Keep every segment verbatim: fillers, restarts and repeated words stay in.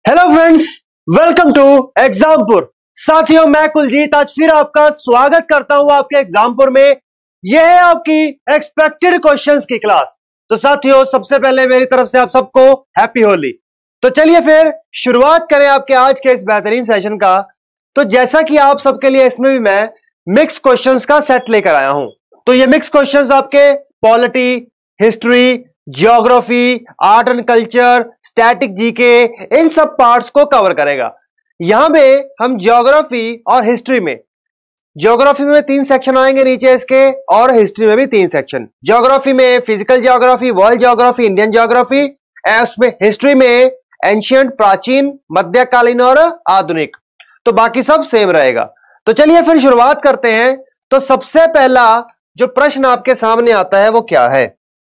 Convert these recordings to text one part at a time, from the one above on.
Hello friends, welcome to Exampur. साथियों, मैं कुलजीत आज फिर आपका स्वागत करता हूं आपके एग्जामपुर में। यह है आपकी एक्सपेक्टेड क्वेश्चंस की क्लास। तो साथियों, सबसे पहले मेरी तरफ से आप सबको हैप्पी होली। तो चलिए फिर शुरुआत करें आपके आज के इस बेहतरीन सेशन का। तो जैसा कि आप सबके लिए इसमें भी मैं मिक्स क्वेश्चंस का सेट लेकर आया हूं। तो ये मिक्स क्वेश्चंस आपके polity, history, geography, art and culture, static GK, इन सब पार्ट्स को कवर करेगा। यहां पे हम ज्योग्राफी और हिस्ट्री में ज्योग्राफी में तीन सेक्शन आएंगे नीचे इसके, और हिस्ट्री में भी तीन सेक्शन। ज्योग्राफी में physical geography, world geography, Indian geography, उसमें हिस्ट्री में एंशियंट, प्राचीन, मध्यकालीन और आधुनिक। तो बाकी सब सेम रहेगा। तो चलिए फिर शुरुआत करते हैं। तो सबसे पहला जो प्रश्न आपके सामने आता है वो क्या है?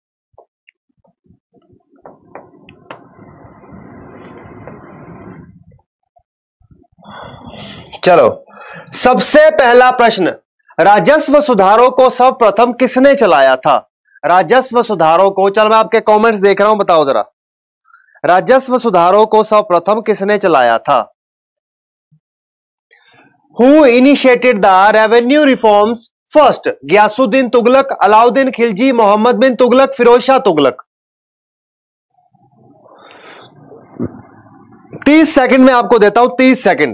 चलो, सबसे पहला प्रश्न, राजस्व सुधारों को सर्वप्रथम किसने चलाया था? राजस्व सुधारों को, चलो मैं आपके कमेंट्स देख रहा हूं, बताओ जरा, राजस्व सुधारों को सर्वप्रथम किसने चलाया था? Who initiated the revenue reforms first? Ghiyasuddin Tughlaq, Alauddin Khilji, Mohammad bin Tughlaq, Firoz Shah Tughlaq. तीस सेकंड में आपको देता हूं, तीस सेकंड।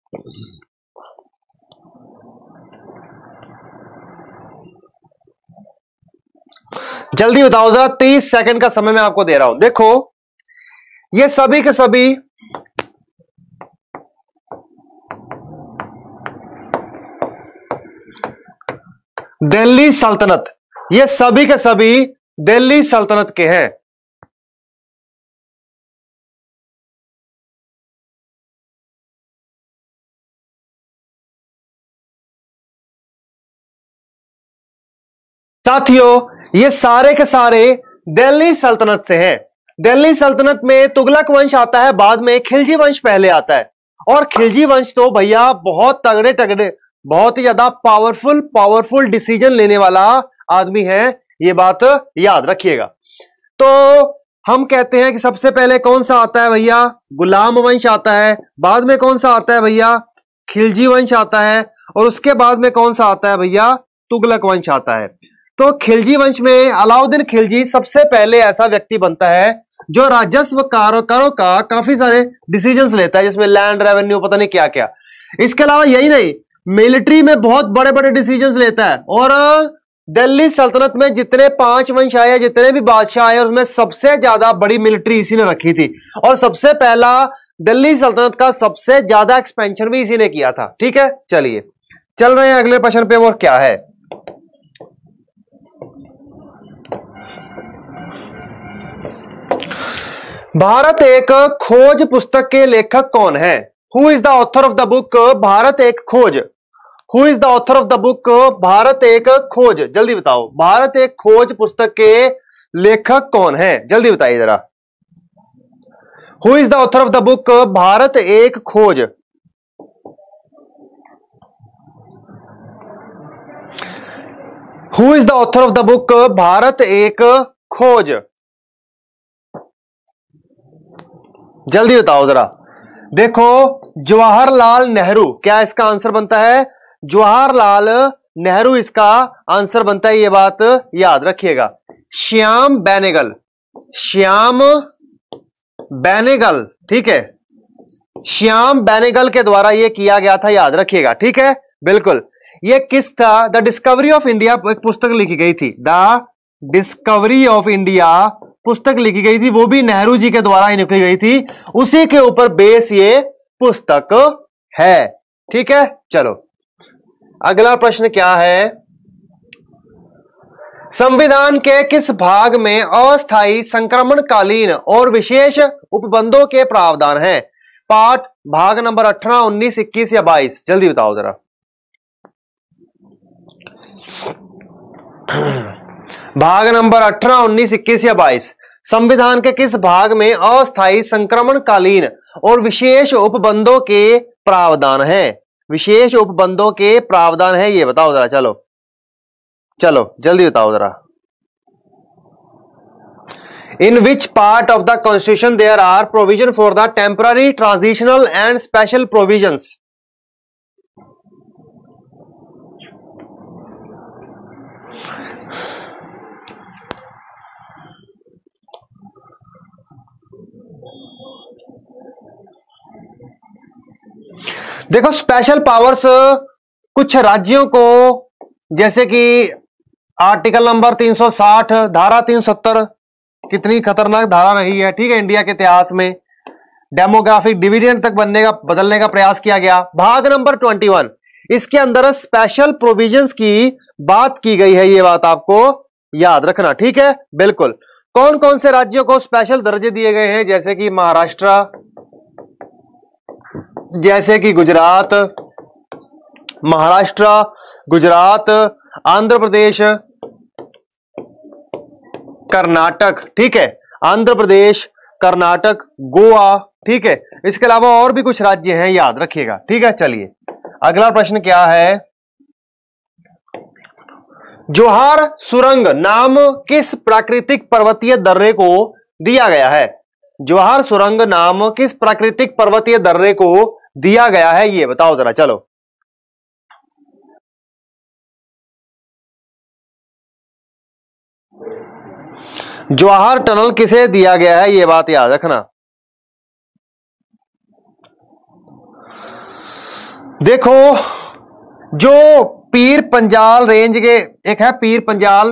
जल्दी बताओ जरा, तीस सेकंड का समय मैं आपको दे रहा हूं। देखो, ये सभी के सभी दिल्ली सल्तनत, ये सभी के सभी दिल्ली सल्तनत के हैं। साथियों, ये सारे के सारे दिल्ली सल्तनत से हैं। दिल्ली सल्तनत में तुगलक वंश आता है, बाद में खिलजी वंश पहले आता है। और खिलजी वंश तो भैया बहुत तगड़े तगड़े, बहुत ही ज्यादा पावरफुल पावरफुल डिसीजन लेने वाला आदमी है, ये बात याद रखिएगा। तो हम कहते हैं कि सबसे पहले कौन सा आता है भैया? गुलाम वंश आता है। बाद में कौन सा आता है भैया? खिलजी वंश आता है। और उसके बाद में कौन सा आता है भैया? तुगलक वंश आता है। तो खिलजी वंश में अलाउद्दीन खिलजी सबसे पहले ऐसा व्यक्ति बनता है जो राजस्व कारों का काफी सारे डिसीजंस लेता है, जिसमें लैंड, रेवेन्यू, पता नहीं क्या क्या। इसके अलावा यही नहीं, मिलिट्री में बहुत बड़े बड़े डिसीजंस लेता है। और दिल्ली सल्तनत में जितने पांच वंश आए, जितने भी बादशाह आए, उसमें सबसे ज्यादा बड़ी मिलिट्री इसी ने रखी थी। और सबसे पहला दिल्ली सल्तनत का सबसे ज्यादा एक्सपेंशन भी इसी ने किया था। ठीक है, चलिए चल रहे हैं अगले प्रश्न पे। वो क्या है? भारत एक खोज पुस्तक के लेखक कौन है? Who is the author of the book Bharat Ek Khoj? Who is the author of the book Bharat Ek Khoj? जल्दी बताओ, भारत एक खोज पुस्तक के लेखक कौन है? जल्दी बताइए जरा। Who is the author of the book Bharat Ek Khoj? Who is the author of the book Bharat Ek Khoj? जल्दी बताओ जरा। देखो, जवाहरलाल नेहरू, क्या इसका आंसर बनता है? जवाहरलाल नेहरू इसका आंसर बनता है, ये बात याद रखिएगा। श्याम बेनेगल, श्याम बेनेगल, ठीक है, श्याम बेनेगल के द्वारा ये किया गया था, याद रखिएगा। ठीक है, बिल्कुल। ये किस था? द डिस्कवरी ऑफ इंडिया एक पुस्तक लिखी गई थी, द डिस्कवरी ऑफ इंडिया पुस्तक लिखी गई थी, वो भी नेहरू जी के द्वारा ही लिखी गई थी। उसी के ऊपर बेस ये पुस्तक है। ठीक है, चलो अगला प्रश्न क्या है? संविधान के किस भाग में अस्थायी संक्रमणकालीन और विशेष उपबंधों के प्रावधान हैं? पाठ भाग नंबर अठारह, उन्नीस, इक्कीस या बाईस? जल्दी बताओ जरा। भाग नंबर अठारह, उन्नीस, इक्कीस या बाईस? संविधान के किस भाग में अस्थायी संक्रमणकालीन और विशेष उपबंधों के प्रावधान हैं? विशेष उपबंधों के प्रावधान है, ये बताओ जरा। चलो चलो जल्दी बताओ जरा। In which part of the constitution there are provision for the temporary, transitional and special provisions? देखो, स्पेशल पावर्स कुछ राज्यों को, जैसे कि आर्टिकल नंबर तीन सौ साठ, धारा तीन सौ सत्तर, कितनी खतरनाक धारा रही है, ठीक है, इंडिया के इतिहास में। डेमोग्राफिक डिविडेंड तक बनने का बदलने का प्रयास किया गया। भाग नंबर इक्कीस, इसके अंदर स्पेशल प्रोविजंस की बात की गई है, ये बात आपको याद रखना, ठीक है, बिल्कुल। कौन कौन से राज्यों को स्पेशल दर्जे दिए गए हैं? जैसे कि महाराष्ट्र, जैसे कि गुजरात, महाराष्ट्र, गुजरात, आंध्र प्रदेश, कर्नाटक, ठीक है, आंध्र प्रदेश, कर्नाटक, गोवा, ठीक है। इसके अलावा और भी कुछ राज्य हैं, याद रखिएगा, ठीक है। चलिए, अगला प्रश्न क्या है? जोहार सुरंग नाम किस प्राकृतिक पर्वतीय दर्रे को दिया गया है? जोहार सुरंग नाम किस प्राकृतिक पर्वतीय दर्रे को दिया गया है, ये बताओ जरा। चलो, जवाहर टनल किसे दिया गया है, ये बात याद रखना। देखो, जो पीर पंजाल रेंज के, एक है पीर पंजाल,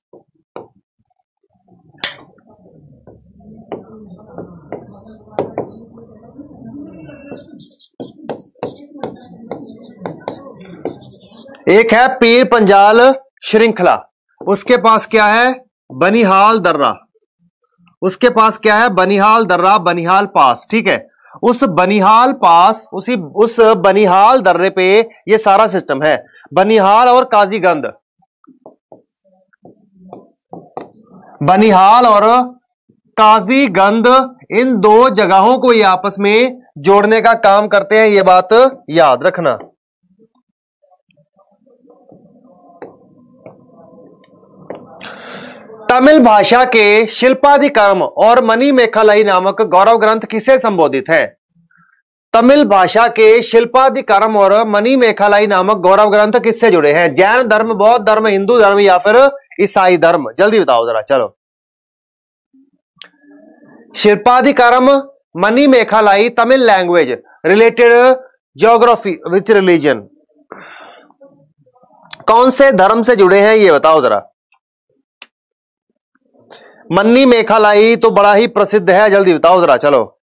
एक है पीर पंजाल श्रृंखला, उसके पास क्या है? बनिहाल दर्रा, उसके पास क्या है? बनिहाल दर्रा, बनिहाल पास, ठीक है। उस बनिहाल पास, उसी उस बनिहाल दर्रे पे ये सारा सिस्टम है। बनिहाल और काजीगंज, बनिहाल और काजीगंज, इन दो जगहों को ये आपस में जोड़ने का काम करते हैं, ये बात याद रखना। तमिल भाषा के शिल्पाधिकर्म और मणिमेखलाई नामक गौरव ग्रंथ किसे संबोधित है? तमिल भाषा के शिल्पाधिकर्म और मणिमेखलाई नामक गौरव ग्रंथ किससे जुड़े हैं? जैन धर्म, बौद्ध धर्म, हिंदू धर्म या फिर ईसाई धर्म? जल्दी बताओ जरा। चलो, Silappatikaram, Manimekalai, Tamil language related geography which religion, कौन से धर्म से जुड़े हैं, ये बताओ जरा। मणिमेखलाई तो बड़ा ही प्रसिद्ध है, जल्दी बताओ जरा। चलो,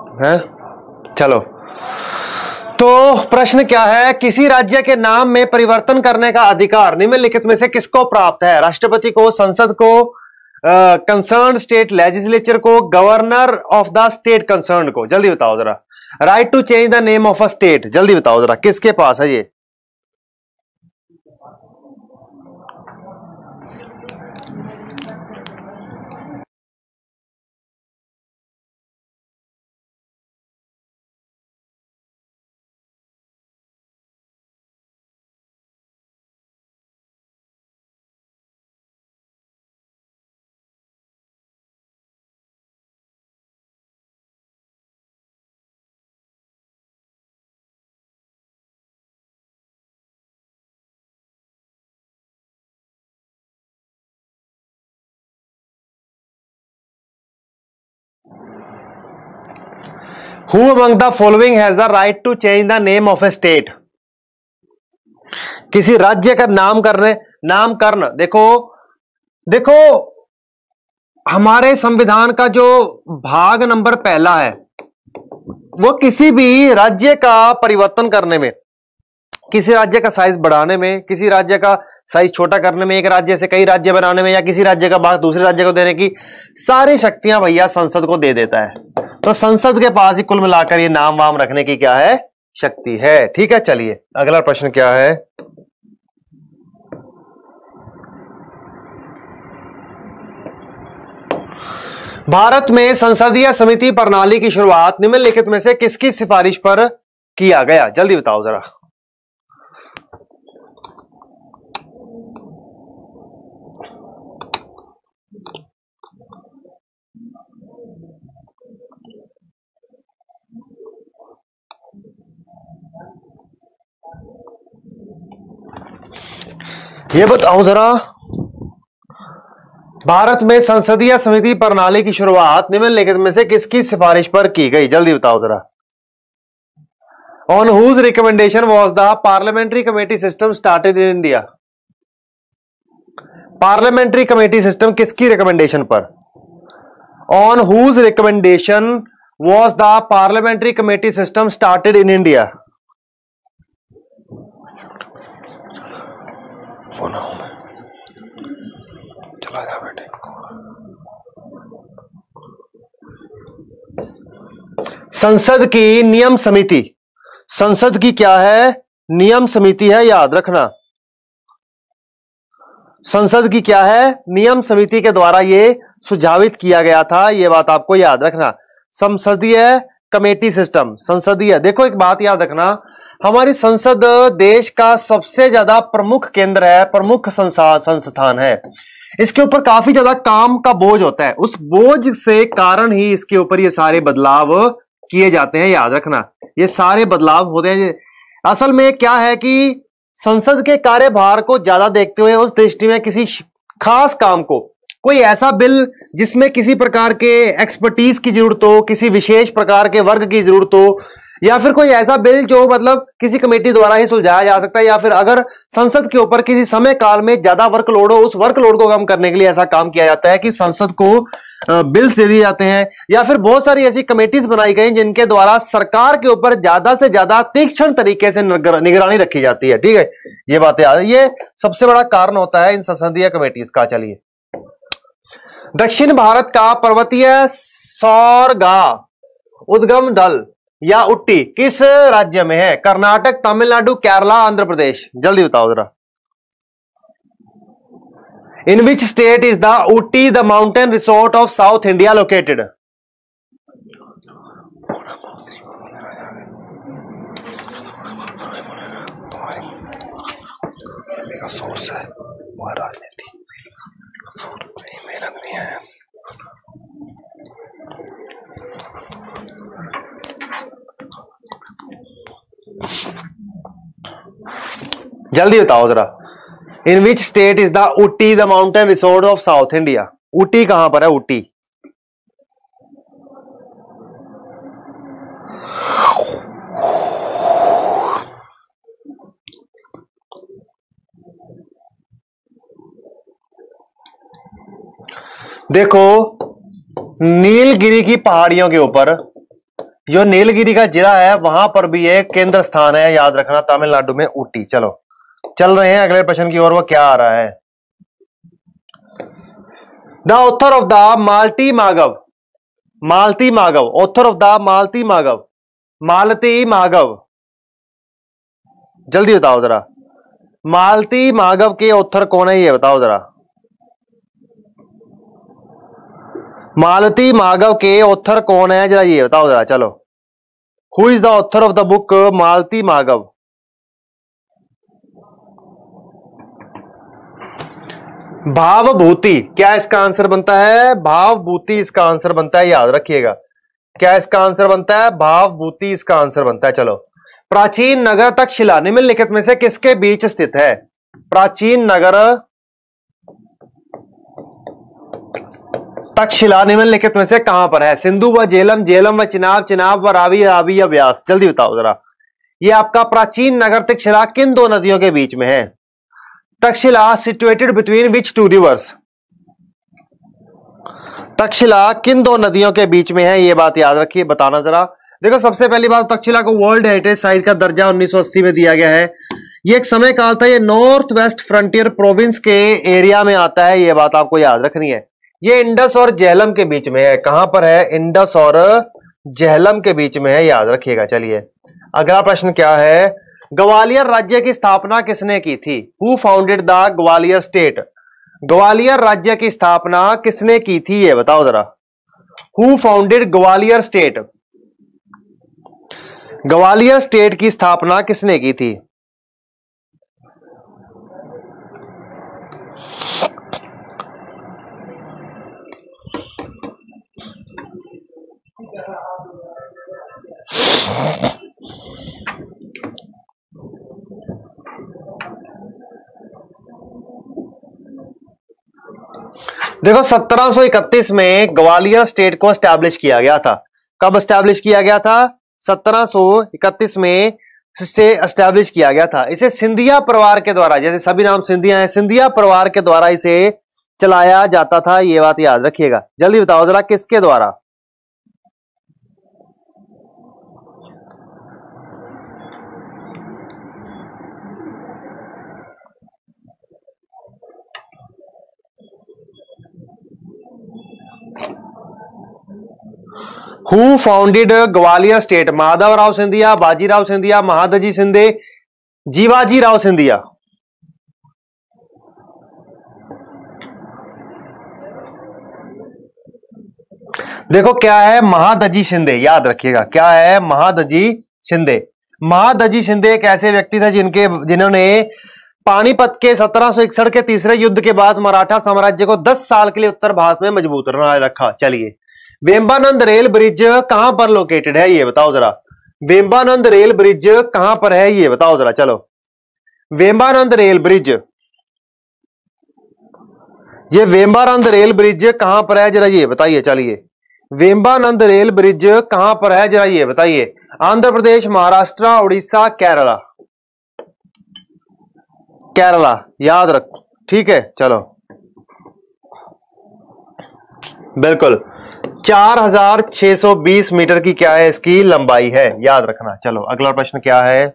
है। चलो, तो प्रश्न क्या है, किसी राज्य के नाम में परिवर्तन करने का अधिकार निम्नलिखित में से किसको प्राप्त है? राष्ट्रपति को, संसद को, कंसर्न स्टेट लेजिस्लेचर को, governor of the state concern को? जल्दी बताओ जरा। Right to change the name of a state, जल्दी बताओ जरा किसके पास है ये? Who among the following has the right to change the name of a state? किसी राज्य का नाम करने नामकरण, देखो देखो हमारे संविधान का जो भाग नंबर पहला है वो किसी भी राज्य का परिवर्तन करने में, किसी राज्य का साइज बढ़ाने में, किसी राज्य का साइज छोटा करने में, एक राज्य से कई राज्य बनाने में, या किसी राज्य का भाग दूसरे राज्य को देने की सारी शक्तियां भैया संसद को दे देता है। तो संसद के पास ही कुल मिलाकर ये नाम वाम रखने की क्या है? शक्ति है। ठीक है, चलिए अगला प्रश्न क्या है? भारत में संसदीय समिति प्रणाली की शुरुआत निम्नलिखित में से किसकी सिफारिश पर किया गया? जल्दी बताओ जरा। ये बताओ जरा, भारत में संसदीय समिति प्रणाली की शुरुआत निम्नलिखित में से किसकी सिफारिश पर की गई? जल्दी बताओ जरा। On whose recommendation was the parliamentary committee system started in India? Parliamentary committee system किसकी रिकमेंडेशन पर? On whose recommendation was the parliamentary committee system started in India? Phone आओ, मैं चला जा बेटे। संसद की नियम समिति, संसद की क्या है? नियम समिति है, याद रखना। संसद की क्या है? नियम समिति के द्वारा ये सुझावित किया गया था, ये बात आपको याद रखना। संसदीय कमेटी सिस्टम, संसदीय, देखो एक बात याद रखना, हमारी संसद देश का सबसे ज्यादा प्रमुख केंद्र है, प्रमुख संस्थान है। इसके ऊपर काफी ज्यादा काम का बोझ होता है, उस बोझ से कारण ही इसके ऊपर ये सारे बदलाव किए जाते हैं, याद रखना। ये सारे बदलाव होते हैं। असल में क्या है कि संसद के कार्यभार को ज्यादा देखते हुए उस दृष्टि में किसी खास काम को, कोई ऐसा बिल जिसमें किसी प्रकार के एक्सपर्टीज की जरूरत हो, किसी विशेष प्रकार के वर्ग की जरूरत हो, या फिर कोई ऐसा बिल जो मतलब किसी कमेटी द्वारा ही सुलझाया जा सकता है, या फिर अगर संसद के ऊपर किसी समय काल में ज्यादा वर्कलोड हो, उस वर्कलोड को कम करने के लिए ऐसा काम किया जाता है कि संसद को बिल्स दे दिए जाते हैं, या फिर बहुत सारी ऐसी कमेटीज बनाई गई जिनके द्वारा सरकार के ऊपर ज्यादा से ज्यादा तीक्ष्ण तरीके से निगरानी रखी जाती है। ठीक है, ये बातें याद, ये सबसे बड़ा कारण होता है इन संसदीय कमेटीज का। चलिए, दक्षिण भारत का पर्वतीय सौरगा उद्गम दल या उट्टी किस राज्य में है? कर्नाटक, तमिलनाडु, केरला, आंध्र प्रदेश? जल्दी बताओ जरा। In which state is the Ooty the mountain resort of South India located? Source है राजनीति, मेहनत नहीं है। जल्दी बताओ जरा, in which state is the Ooty the mountain resort of South India? Ooty कहां पर है? ऊटी देखो, नीलगिरी की पहाड़ियों के ऊपर जो नीलगिरी का जिला है वहां पर भी एक केंद्र स्थान है, याद रखना, तमिलनाडु में ऊटी। चलो चल रहे हैं अगले प्रश्न की ओर, वो क्या आ रहा है। The author of the Malati Madhav, Malati मागव, ऑथर ऑफ द मालती मागव, मालती मागव, जल्दी बताओ जरा, मालती मागव के ऑथर कौन है ये बताओ जरा, मालती मागव के ऑथर कौन है जरा ये बताओ जरा। चलो, who is the author of the book Malati Madhav. Bhavabhuti, क्या इसका आंसर बनता है? भावभूति इसका आंसर बनता है, याद रखिएगा। क्या इसका आंसर बनता है? भावभूति इसका आंसर बनता है। चलो, प्राचीन नगर तक्षशिला निम्नलिखित में से किसके बीच स्थित है? प्राचीन नगर तक्षशिला निम्नलिखित में से कहां पर है? सिंधु व झेलम, झेलम व चिनाब, चिनाब व रावी, रावी या व्यास। जल्दी बताओ जरा, ये आपका प्राचीन नगर तक्षशिला किन दो नदियों के बीच में है? Takshashila situated between which two rivers? Takshashila किन दो नदियों के बीच में है, ये बात याद रखिए, बताना जरा। देखो, सबसे पहली बात, तक्षशिला को वर्ल्ड हेरिटेज साइट का दर्जा उन्नीस सौ अस्सी में दिया गया है। ये एक समय काल था, ये नॉर्थ वेस्ट फ्रंटियर प्रोविंस के एरिया में आता है, ये बात आपको याद रखनी है। ये इंडस और झेलम के बीच में है। कहां पर है? इंडस और झेलम के बीच में है, याद रखिएगा। चलिए, अगला प्रश्न क्या है? ग्वालियर राज्य की स्थापना किसने की थी? Who founded the Gwalior state? Gwalior राज्य की स्थापना किसने की थी, ये बताओ जरा। Who founded Gwalior state? Gwalior state की स्थापना किसने की थी? देखो, सत्रह सौ इकतीस में ग्वालियर स्टेट को एस्टैब्लिश किया गया था। कब एस्टैब्लिश किया गया था? सत्रह सौ इकतीस में से एस्टैब्लिश किया गया था। इसे सिंधिया परिवार के द्वारा, जैसे सभी नाम सिंधिया हैं, सिंधिया परिवार के द्वारा इसे चलाया जाता था, ये बात याद रखिएगा। जल्दी बताओ जरा, किसके द्वारा? Who founded Gwalior state? Madhav Rao Scindia, Bajirao Scindia, Mahadji Shinde, Jivaji Rao Scindia. देखो, क्या है? महादजी शिंदे, याद रखिएगा। क्या है? महादजी शिंदे। महादजी शिंदे एक ऐसे व्यक्ति थे जिनके जिन्होंने पानीपत के सत्रह सौ इकसठ के तीसरे युद्ध के बाद मराठा साम्राज्य को दस साल के लिए उत्तर भारत में मजबूत रखा। चलिए, वेम्बानंद रेल ब्रिज कहां पर लोकेटेड है, ये बताओ जरा। वेम्बानंद रेल ब्रिज कहां पर है, ये बताओ जरा। चलो, वेम्बानंद रेल ब्रिज, ये वेम्बानंद रेल ब्रिज कहां पर है जरा ये बताइए। चलिए, वेम्बानंद रेल ब्रिज कहां पर है जरा ये बताइए। आंध्र प्रदेश, महाराष्ट्र, उड़ीसा, केरला? केरला, याद रख, ठीक है। चलो, बिल्कुल चार हजार छह सौ बीस मीटर की क्या है इसकी लंबाई है, याद रखना। चलो, अगला प्रश्न क्या है?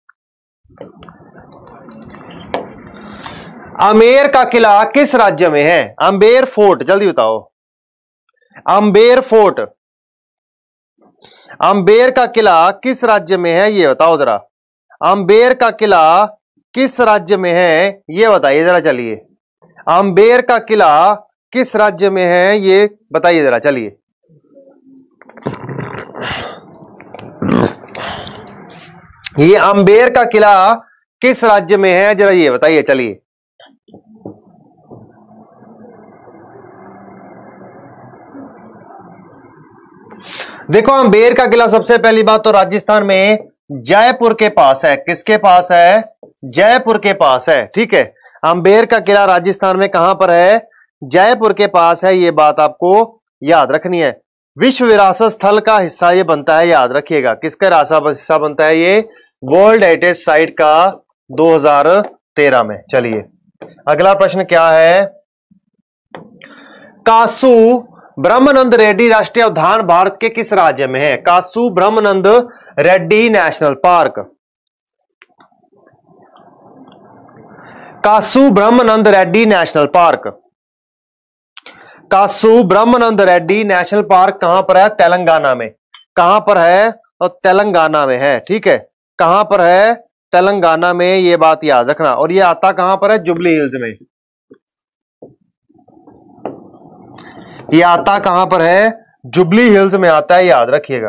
अमेर का किला किस राज्य में है? अम्बेर फोर्ट, जल्दी बताओ। अम्बेर फोर्ट, अम्बेर का किला किस राज्य में है, ये बताओ जरा। अम्बेर का किला किस राज्य में है, ये बताइए जरा। चलिए, अम्बेर का किला किस राज्य में है, ये बताइए जरा। चलिए, ये अम्बेर का किला किस राज्य में है जरा ये बताइए। चलिए, देखो, अम्बेर का किला सबसे पहली बात तो राजस्थान में जयपुर के पास है। किसके पास है? जयपुर के पास है, ठीक है। अम्बेर का किला राजस्थान में कहां पर है? जयपुर के पास है, ये बात आपको याद रखनी है। विश्व विरासत स्थल का हिस्सा ये बनता है, याद रखिएगा। किसका हिस्सा बनता है ये? वर्ल्ड हेरिटेज साइट का दो हज़ार तेरह में। चलिए, अगला प्रश्न क्या है? कासू ब्रह्मानंद रेड्डी राष्ट्रीय उद्यान भारत के किस राज्य में है? Kasu Brahmananda Reddy national park. Kasu Brahmananda Reddy national park. Kasu Brahmananda Reddy national park कहां पर है? तेलंगाना में। कहां पर है? और तेलंगाना में है। ठीक है, कहां पर है? तेलंगाना में, ये बात याद रखना। और ये आता कहां पर है? जुबली हिल्स में। ये आता कहां पर है? जुबली हिल्स में आता है, याद रखिएगा।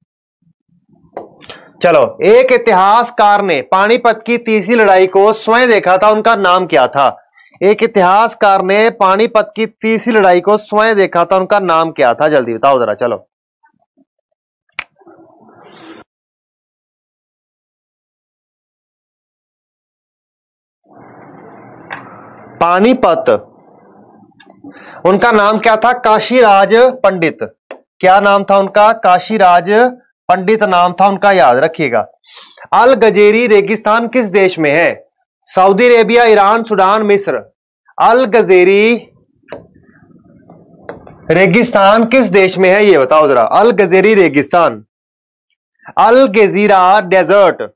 चलो, एक इतिहासकार ने पानीपत की तीसरी लड़ाई को स्वयं देखा था, उनका नाम क्या था? एक इतिहासकार ने पानीपत की तीसरी लड़ाई को स्वयं देखा था, उनका नाम क्या था? जल्दी बताओ जरा। चलो, पानीपत, उनका नाम क्या था? काशीराज पंडित। क्या नाम था उनका? काशीराज पंडित नाम था उनका, याद रखिएगा। अल गजेरी रेगिस्तान किस देश में है? सऊदी अरेबिया, ईरान, सूडान, मिस्र। अल गजेरी रेगिस्तान किस देश में है, ये बताओ जरा। अल गजेरी रेगिस्तान, Al Gezira desert,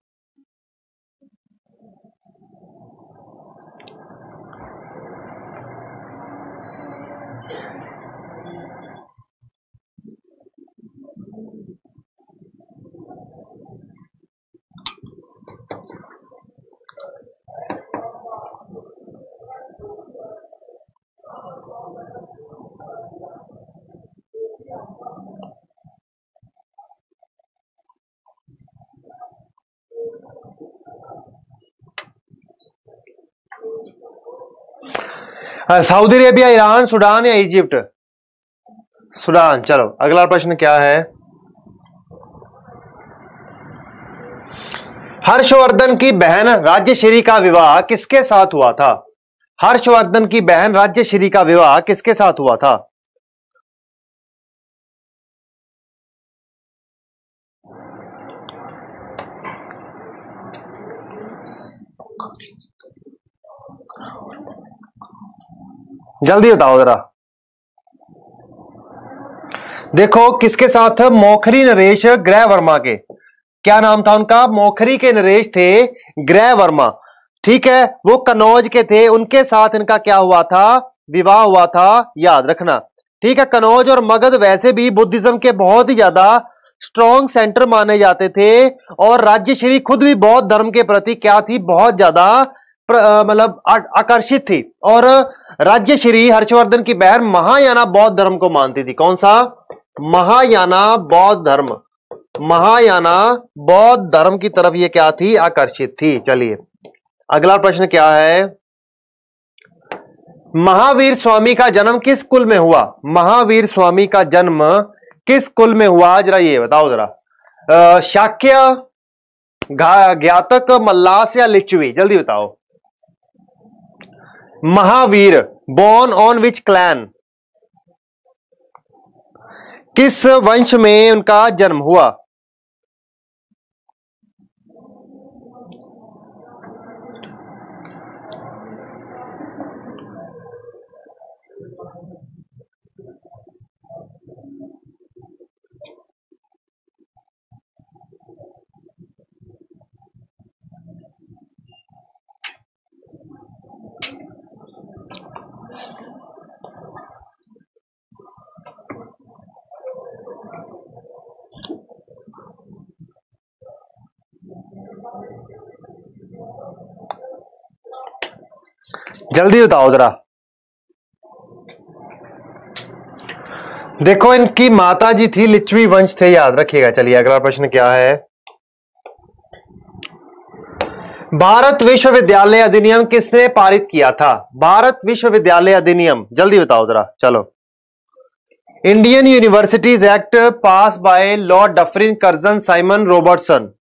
Saudi Arabia, Iran, Sudan या इजिप्ट? सूडान। चलो, अगला प्रश्न क्या है? हर्षवर्धन की बहन राज्यश्री का विवाह किसके साथ हुआ था? हर्षवर्धन की बहन राज्यश्री का विवाह किसके साथ हुआ था? जल्दी बताओ जरा। देखो, किसके साथ? मोखरी नरेश ग्रह वर्मा के। क्या नाम था उनका? मोखरी के नरेश थे ग्रह वर्मा। ठीक है, वो कनौज के थे, उनके साथ इनका क्या हुआ था? विवाह हुआ था, याद रखना। ठीक है, कनौज और मगध वैसे भी बुद्धिज्म के बहुत ही ज्यादा स्ट्रॉन्ग सेंटर माने जाते थे, और राज्यश्री खुद भी बौद्ध धर्म के प्रति क्या थी? बहुत ज्यादा मतलब आकर्षित थी। और राज्यश्री हर्षवर्धन की बहन महायाना बौद्ध धर्म को मानती थी। कौन सा? महायाना बौद्ध धर्म। महायाना बौद्ध धर्म की तरफ ये क्या थी? आकर्षित थी। चलिए, अगला प्रश्न क्या है? महावीर स्वामी का जन्म किस कुल में हुआ? महावीर स्वामी का जन्म किस कुल में हुआ? जरा ये बताओ जरा। शाक्य, ज्ञातक, मल्लास या लिच्छवी? जल्दी बताओ। Mahavir born on which clan? किस वंश में उनका जन्म हुआ? जल्दी बताओ जरा। देखो, इनकी माता जी थी लिच्छवी वंश थे, याद रखिएगा। चलिए, अगला प्रश्न क्या है? भारत विश्वविद्यालय अधिनियम किसने पारित किया था? भारत विश्वविद्यालय अधिनियम, जल्दी बताओ जरा। चलो, Indian universities act pass by lord Dufferin Curzon Simon Robertson.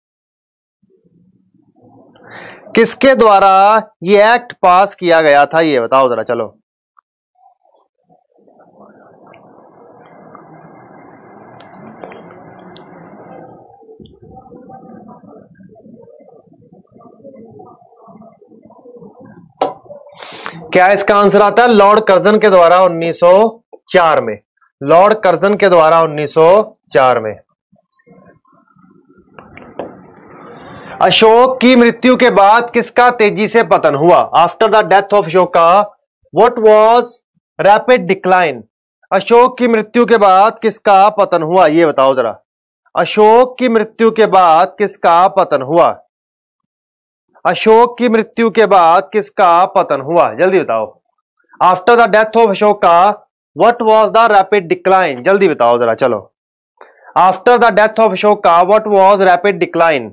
किसके द्वारा ये एक्ट पास किया गया था, ये बताओ जरा। चलो, क्या इसका आंसर आता है? लॉर्ड कर्जन के द्वारा उन्नीस सौ चार में। लॉर्ड कर्जन के द्वारा उन्नीस सौ चार में। अशोक की मृत्यु के बाद किसका तेजी से पतन हुआ? After the death of Ashoka what was rapid decline? Ashok की मृत्यु के बाद किसका पतन हुआ, ये बताओ जरा। अशोक की मृत्यु के बाद किसका पतन हुआ? अशोक की मृत्यु के बाद किसका पतन हुआ, जल्दी बताओ। After the death of Ashoka what was the rapid decline? जल्दी बताओ जरा, चलो। After the death of Ashoka what was rapid decline?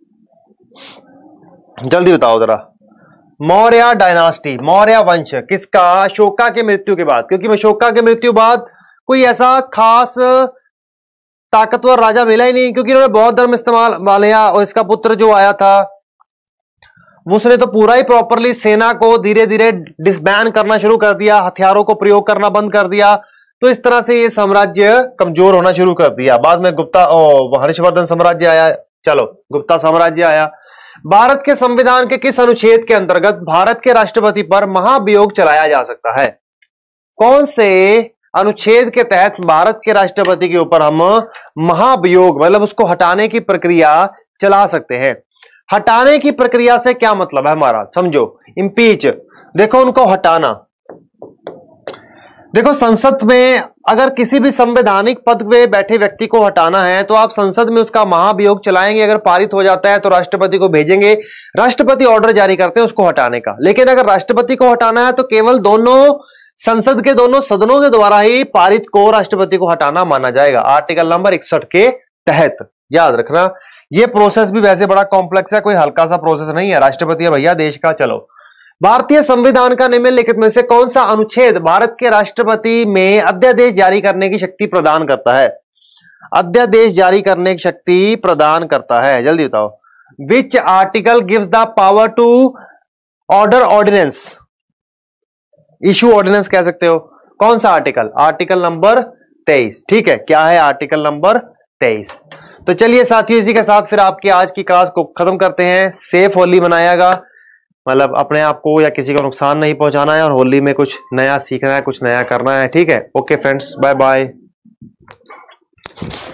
जल्दी बताओ जरा। मौर्य डायनास्टी, मौर्य वंश किसका? अशोका की मृत्यु के बाद, क्योंकि अशोका की मृत्यु बाद कोई ऐसा खास ताकतवर राजा मिला ही नहीं, क्योंकि उन्होंने बौद्ध धर्म इस्तेमाल लिया और इसका पुत्र जो आया था उसने तो पूरा ही प्रॉपरली सेना को धीरे धीरे डिसबैन करना शुरू कर दिया, हथियारों को प्रयोग करना बंद कर दिया। तो इस तरह से ये साम्राज्य कमजोर होना शुरू कर दिया। बाद में गुप्ता हर्षवर्धन साम्राज्य आया, चलो गुप्ता साम्राज्य आया। भारत के संविधान के किस अनुच्छेद के अंतर्गत भारत के राष्ट्रपति पर महाभियोग चलाया जा सकता है? कौन से अनुच्छेद के तहत भारत के राष्ट्रपति के ऊपर हम महाभियोग मतलब उसको हटाने की प्रक्रिया चला सकते हैं? हटाने की प्रक्रिया से क्या मतलब है हमारा, समझो। इंपीच, देखो उनको हटाना। देखो संसद में अगर किसी भी संवैधानिक पद पे बैठे व्यक्ति को हटाना है तो आप संसद में उसका महाभियोग चलाएंगे। अगर पारित हो जाता है तो राष्ट्रपति को भेजेंगे, राष्ट्रपति ऑर्डर जारी करते हैं उसको हटाने का। लेकिन अगर राष्ट्रपति को हटाना है तो केवल दोनों संसद के दोनों सदनों के द्वारा ही पारित को राष्ट्रपति को हटाना माना जाएगा, आर्टिकल नंबर इकसठ के तहत। याद रखना, यह प्रोसेस भी वैसे बड़ा कॉम्प्लेक्स है, कोई हल्का सा प्रोसेस नहीं है। राष्ट्रपति है भैया देश का। चलो, भारतीय संविधान का निम्नलिखित में से कौन सा अनुच्छेद भारत के राष्ट्रपति में अध्यादेश जारी करने की शक्ति प्रदान करता है? अध्यादेश जारी करने की शक्ति प्रदान करता है, जल्दी बताओ। Which article gives the power to order ordinance? Issue ordinance कह सकते हो। कौन सा आर्टिकल? आर्टिकल नंबर तेईस। ठीक है, क्या है आर्टिकल नंबर तेईस? तो चलिए साथियों, इसी के साथ फिर आपकी आज की क्लास को खत्म करते हैं। सेफ होली मनाएगा, मतलब अपने आप को या किसी को नुकसान नहीं पहुंचाना है और होली में कुछ नया सीखना है, कुछ नया करना है। ठीक है, ओके फ्रेंड्स, बाय बाय।